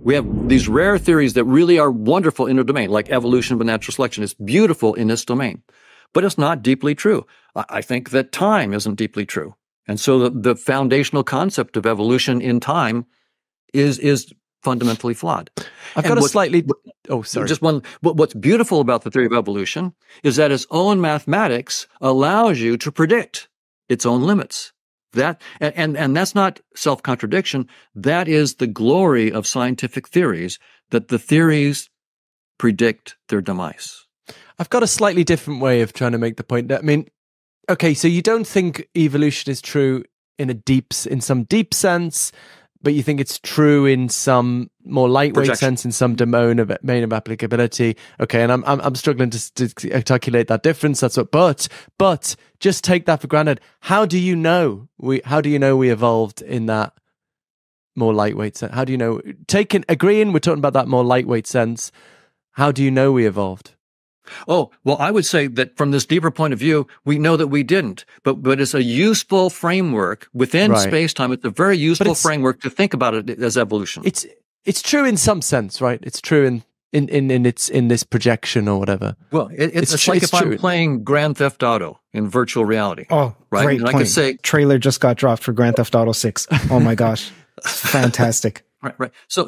We have these rare theories that really are wonderful in a domain, like evolution by natural selection. It's beautiful in this domain, but it's not deeply true. I think that time isn't deeply true. And so the foundational concept of evolution in time is fundamentally flawed. I've got a slightly... Oh, sorry. Just one. What's beautiful about the theory of evolution is that its own mathematics allows you to predict its own limits. And that's not self-contradiction. That is the glory of scientific theories, that the theories predict their demise. I've got a slightly different way of trying to make the point. I mean, okay, so you don't think evolution is true in some deep sense, but you think it's true in some more lightweight sense, in some domain of applicability. Okay, and I'm struggling to articulate that difference. That's what. But just take that for granted. How do you know we evolved in that more lightweight sense? How do you know? Agreeing, we're talking about that more lightweight sense. How do you know we evolved? Oh, well, I would say that from this deeper point of view, we know that we didn't, but it's a useful framework within space-time. It's a very useful framework to think about it as evolution. It's true in some sense, right? It's true in this projection or whatever. Well, it's like if I'm playing Grand Theft Auto in virtual reality. Oh, right? Great and point. I could say, trailer just got dropped for Grand Theft Auto 6. Oh my gosh. Fantastic. Right. So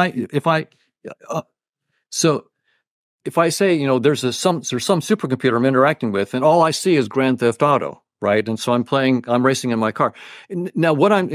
if I say, there's some supercomputer I'm interacting with, and all I see is Grand Theft Auto, right? And so I'm racing in my car. Now,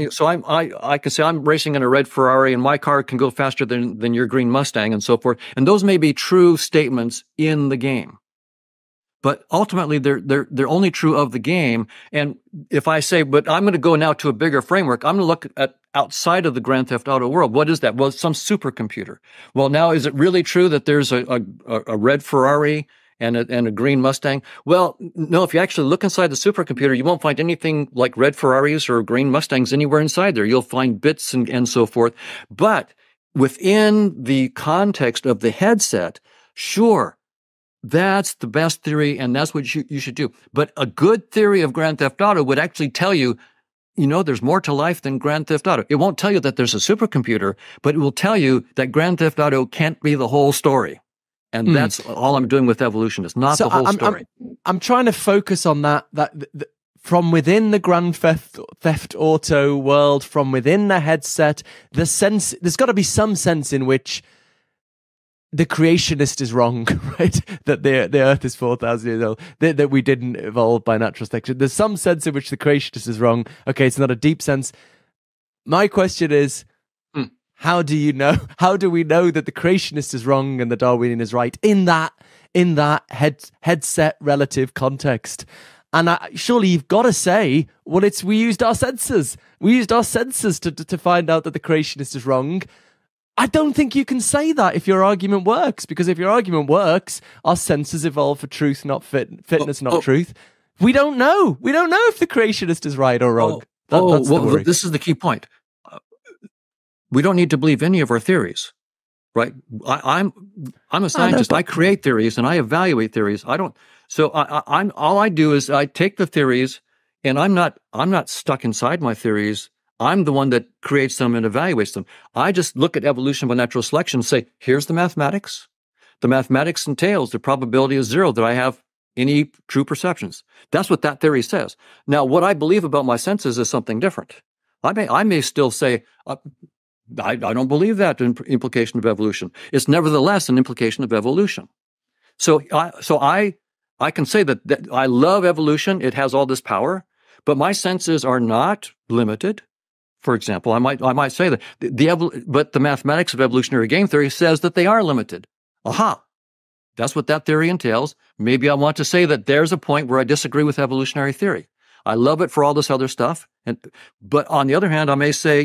I can say I'm racing in a red Ferrari, and my car can go faster than your green Mustang, and so forth. And those may be true statements in the game, but ultimately they're only true of the game. And if I say, but I'm going to go now to a bigger framework, I'm going to look at outside of the Grand Theft Auto world. What is that? Well, it's some supercomputer. Well, now, is it really true that there's a red Ferrari and a green Mustang? Well, no, if you actually look inside the supercomputer, you won't find anything like red Ferraris or green Mustangs anywhere inside there. You'll find bits and so forth. But within the context of the headset, sure, that's the best theory, and that's what you should do. But a good theory of Grand Theft Auto would actually tell you, there's more to life than Grand Theft Auto. It won't tell you that there's a supercomputer, but it will tell you that Grand Theft Auto can't be the whole story. And that's all I'm doing with evolution. It's not the whole story. I'm trying to focus on that from within the Grand Theft Auto world, from within the headset, there's got to be some sense in which the creationist is wrong, right? That the Earth is 4,000 years old, that we didn't evolve by natural selection. There's some sense in which the creationist is wrong. Okay, it's not a deep sense. My question is, how do we know that the creationist is wrong and the Darwinian is right in that headset relative context? And surely you've got to say, well, we used our senses. We used our senses to find out that the creationist is wrong. I don't think you can say that if your argument works, because if your argument works, our senses evolve for truth, not fitness, not truth. We don't know. We don't know if the creationist is right or wrong. That's the worry. This is the key point. We don't need to believe any of our theories, right? I'm a scientist. I create theories and I evaluate theories. I don't. So all I do is I take the theories, and I'm not stuck inside my theories. I'm the one that creates them and evaluates them. I just look at evolution by natural selection and say, here's the mathematics. The mathematics entails the probability is 0 that I have any true perceptions. That's what that theory says. Now, what I believe about my senses is something different. I may still say, I don't believe that implication of evolution. It's nevertheless an implication of evolution. So I can say that I love evolution. It has all this power, but my senses are not limited. For example, I might say that but the mathematics of evolutionary game theory says that they are limited. Aha, that's what that theory entails. Maybe I want to say that there's a point where I disagree with evolutionary theory. I love it for all this other stuff, but on the other hand, I may say,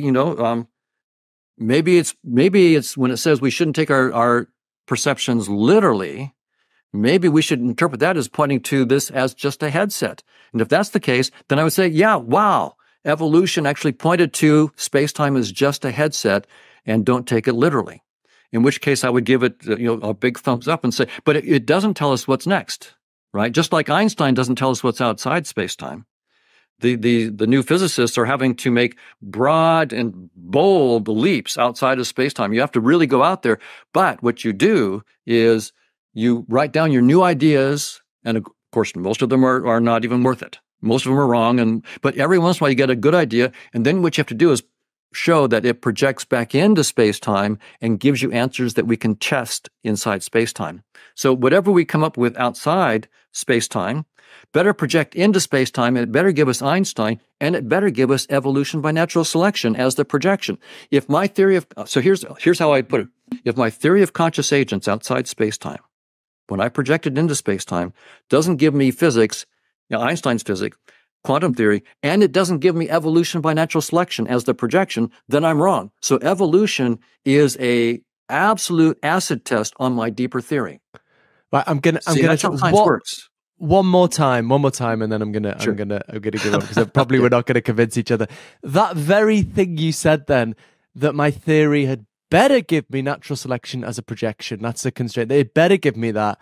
maybe it's when it says we shouldn't take our perceptions literally. Maybe we should interpret that as pointing to this as just a headset. And if that's the case, then I would say, yeah, wow. Evolution actually pointed to space-time as just a headset, and don't take it literally. In which case, I would give it a big thumbs up and say, but it doesn't tell us what's next, right? Just like Einstein doesn't tell us what's outside space-time. The new physicists are having to make broad and bold leaps outside of space-time. You have to really go out there. But what you do is you write down your new ideas, and of course, most of them are not even worth it. Most of them are wrong, but every once in a while you get a good idea, and then what you have to do is show that it projects back into space-time and gives you answers that we can test inside space-time. So whatever we come up with outside space-time better project into space-time, and it better give us Einstein, and it better give us evolution by natural selection as the projection. If my theory of, so here's how I'd put it. If my theory of conscious agents outside space-time, when I project it into space-time, doesn't give me physics, Einstein's physics, quantum theory, and it doesn't give me evolution by natural selection as the projection, then I'm wrong. So evolution is a absolute acid test on my deeper theory. Right, that's how science works. One more time, and then I'm gonna give up because probably we're not gonna convince each other. That very thing you said then, that my theory had better give me natural selection as a projection. That's a constraint. It better give me that.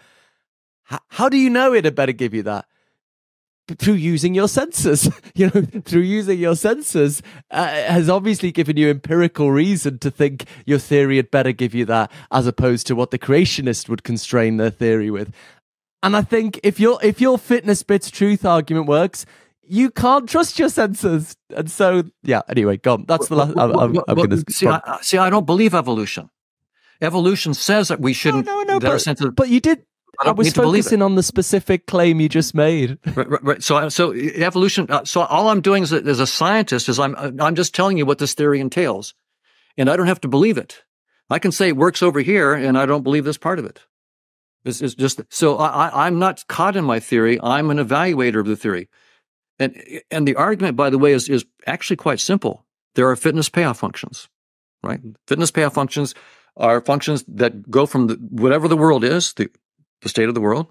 How do you know it had better give you that? Through using your senses, through using your senses has obviously given you empirical reason to think your theory had better give you that, as opposed to what the creationist would constrain their theory with. And I think if your fitness bits truth argument works, you can't trust your senses. And so, yeah. Anyway, go on. That's the last. I'm going to see. I don't believe evolution. Evolution says that we shouldn't. No. But you did. I was focusing on the specific claim you just made. Right. So evolution. So all I'm doing as a scientist is I'm just telling you what this theory entails, and I don't have to believe it. I can say it works over here, and I don't believe this part of it. It's just so I'm not caught in my theory. I'm an evaluator of the theory, and the argument, by the way, is actually quite simple. There are fitness payoff functions, right? Fitness payoff functions are functions that go from whatever the world is, the state of the world,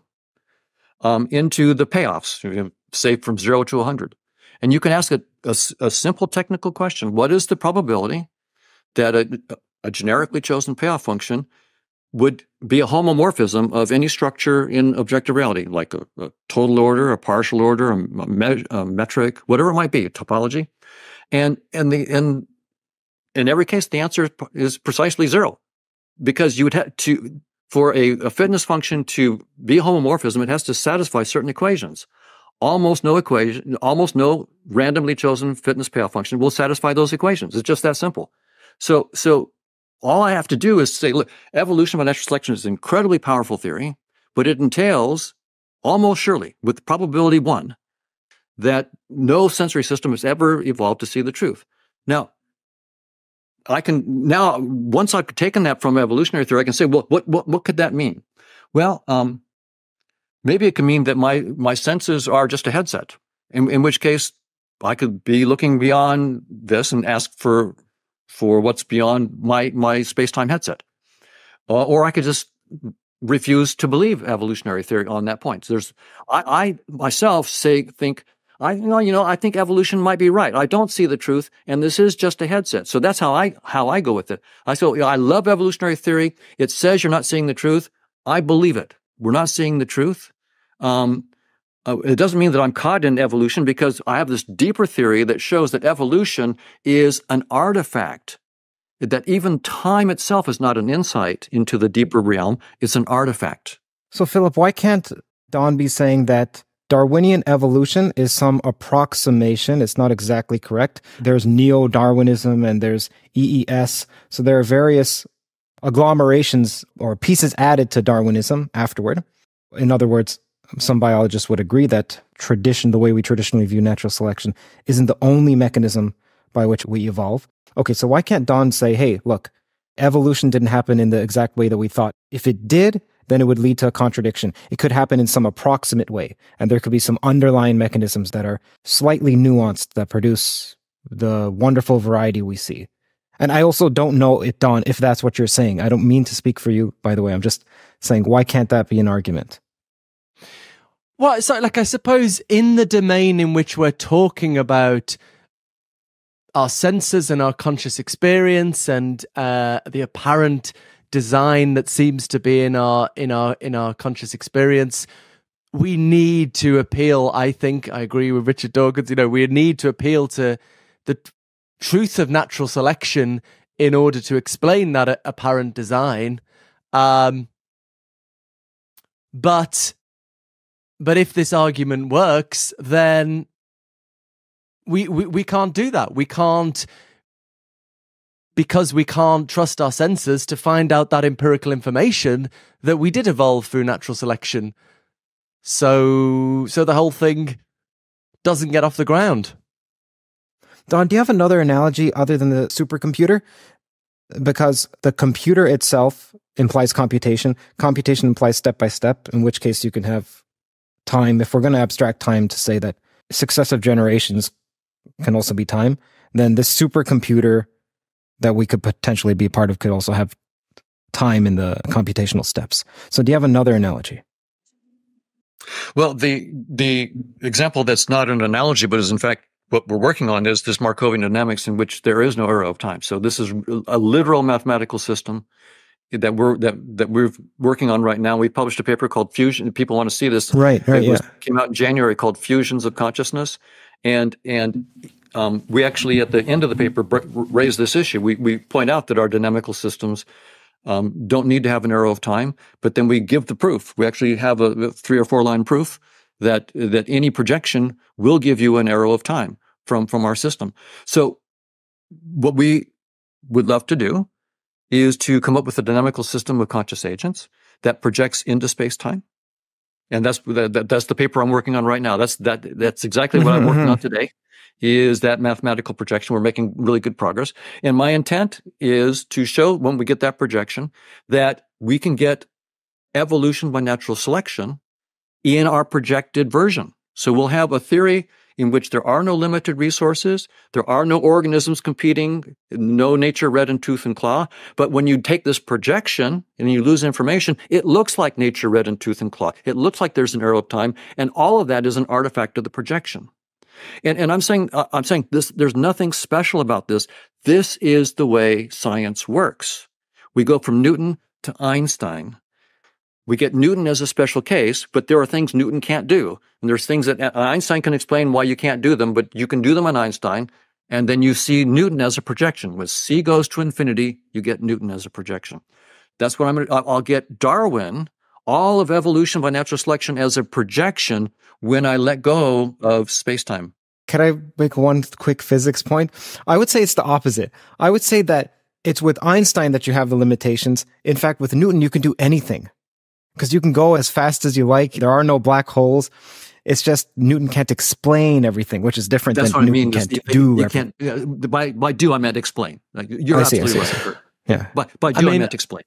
into the payoffs, say from 0 to 100. And you can ask a simple technical question: what is the probability that a generically chosen payoff function would be a homomorphism of any structure in objective reality, like a total order, a partial order, a metric, whatever it might be, a topology. And in every case, the answer is precisely 0, because you would have to, for a fitness function to be a homomorphism, it has to satisfy certain equations. Almost no randomly chosen fitness payoff function will satisfy those equations. It's just that simple. So all I have to do is say, look, evolution by natural selection is an incredibly powerful theory, but it entails almost surely, with probability 1, that no sensory system has ever evolved to see the truth. Now, once I've taken that from evolutionary theory, I can say, well, what could that mean? Well, maybe it can mean that my senses are just a headset, in which case I could be looking beyond this and ask for what's beyond my space-time headset. Or I could just refuse to believe evolutionary theory on that point. So I myself think evolution might be right. I don't see the truth, and this is just a headset. So that's how I go with it. I say, I love evolutionary theory. It says you're not seeing the truth. I believe it. We're not seeing the truth. It doesn't mean that I'm caught in evolution, because I have this deeper theory that shows that evolution is an artifact, that even time itself is not an insight into the deeper realm. It's an artifact. So, Philip, why can't Don be saying that Darwinian evolution is some approximation? It's not exactly correct. There's neo-Darwinism and there's EES. So there are various agglomerations or pieces added to Darwinism afterward. In other words, some biologists would agree that the way we traditionally view natural selection, isn't the only mechanism by which we evolve. Okay, so why can't Don say, hey, look, evolution didn't happen in the exact way that we thought. If it did, then it would lead to a contradiction. It could happen in some approximate way, and there could be some underlying mechanisms that are slightly nuanced that produce the wonderful variety we see. And I also don't know, Don, if that's what you're saying. I don't mean to speak for you, by the way. I'm just saying, why can't that be an argument? Well, so I suppose in the domain in which we're talking about our senses and our conscious experience and the apparent design that seems to be in our conscious experience, we need to appeal. I think I agree with Richard Dawkins. We need to appeal to the truth of natural selection in order to explain that apparent design. But if this argument works, then we can't do that. We can't, because we can't trust our senses to find out that empirical information that we did evolve through natural selection. So the whole thing doesn't get off the ground. Don, do you have another analogy other than the supercomputer? Because the computer itself implies computation. Computation implies step by step, in which case you can have time. If we're going to abstract time to say that successive generations can also be time, then this supercomputer that we could potentially be part of could also have time in the computational steps. So do you have another analogy? Well, the example that's not an analogy, but is in fact what we're working on, is this Markovian dynamics, in which there is no arrow of time. So this is a literal mathematical system that we're working on right now. We published a paper called Fusion. People want to see this. Right. Came out in January, called Fusions of Consciousness, and we actually at the end of the paper raise this issue. We point out that our dynamical systems don't need to have an arrow of time, but then we give the proof. We actually have a 3 or 4 line proof that any projection will give you an arrow of time from our system. So what we would love to do is to come up with a dynamical system of conscious agents that projects into space-time. And that's the paper I'm working on right now. That's exactly what I'm working on today, is that mathematical projection. We're making really good progress. And my intent is to show, when we get that projection, that we can get evolution by natural selection in our projected version. So we'll have a theory in which there are no limited resources, there are no organisms competing, no nature red in tooth and claw. But when you take this projection and you lose information, it looks like nature red in tooth and claw. It looks like there's an arrow of time, and all of that is an artifact of the projection. And I'm saying this, there's nothing special about this. This is the way science works. We go from Newton to Einstein. We get Newton as a special case, but there are things Newton can't do. And there's things that Einstein can explain why you can't do them, but you can do them on Einstein. And then you see Newton as a projection. When C goes to infinity, you get Newton as a projection. That's what I'll get Darwin, all of evolution by natural selection, as a projection when I let go of space-time. Can I make one quick physics point? I would say it's the opposite. I would say that it's with Einstein that you have the limitations. In fact, with Newton, you can do anything, because you can go as fast as you like. There are no black holes. It's just Newton can't explain everything, which is different than Newton can't do everything. By do, I meant explain. You're absolutely right. Yeah. By do, I meant explain.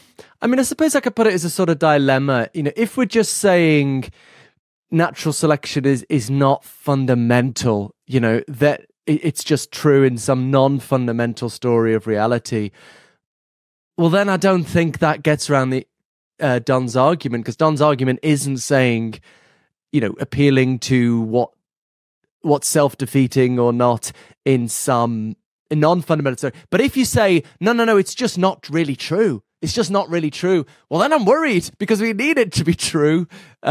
I suppose I could put it as a sort of dilemma. If we're just saying natural selection is not fundamental, that it's just true in some non-fundamental story of reality, well, then I don't think that gets around the Don's argument, because Don's argument isn't saying, appealing to what's self-defeating or not in some non-fundamental story. But if you say, no, it's just not really true, it's just not really true, well, then I'm worried, because we need it to be true,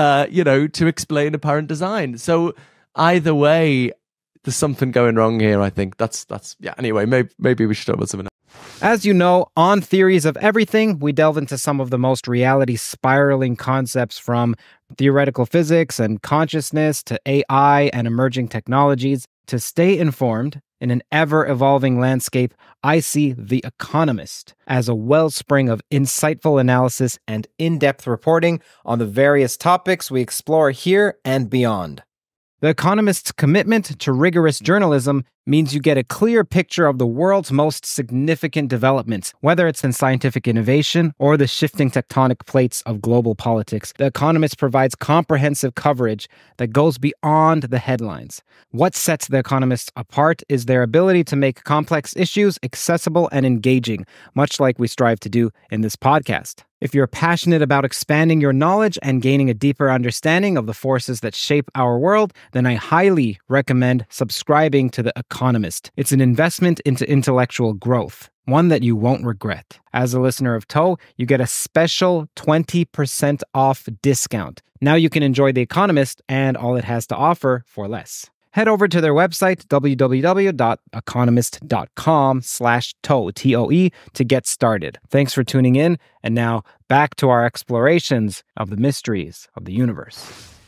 to explain apparent design. So either way, there's something going wrong here, I think. That's yeah. Anyway, maybe we should talk about something else. As you know, on Theories of Everything, we delve into some of the most reality-spiraling concepts, from theoretical physics and consciousness to AI and emerging technologies. To stay informed in an ever-evolving landscape, I see The Economist as a wellspring of insightful analysis and in-depth reporting on the various topics we explore here and beyond. The Economist's commitment to rigorous journalism means you get a clear picture of the world's most significant developments, whether it's in scientific innovation or the shifting tectonic plates of global politics. The Economist provides comprehensive coverage that goes beyond the headlines. What sets The Economist apart is their ability to make complex issues accessible and engaging, much like we strive to do in this podcast. If you're passionate about expanding your knowledge and gaining a deeper understanding of the forces that shape our world, then I highly recommend subscribing to The Economist. It's an investment into intellectual growth, one that you won't regret. As a listener of TOE, you get a special 20% off discount. Now you can enjoy The Economist and all it has to offer for less. Head over to their website, www.economist.com/toe, T-O-E, to get started. Thanks for tuning in, and now back to our explorations of the mysteries of the universe.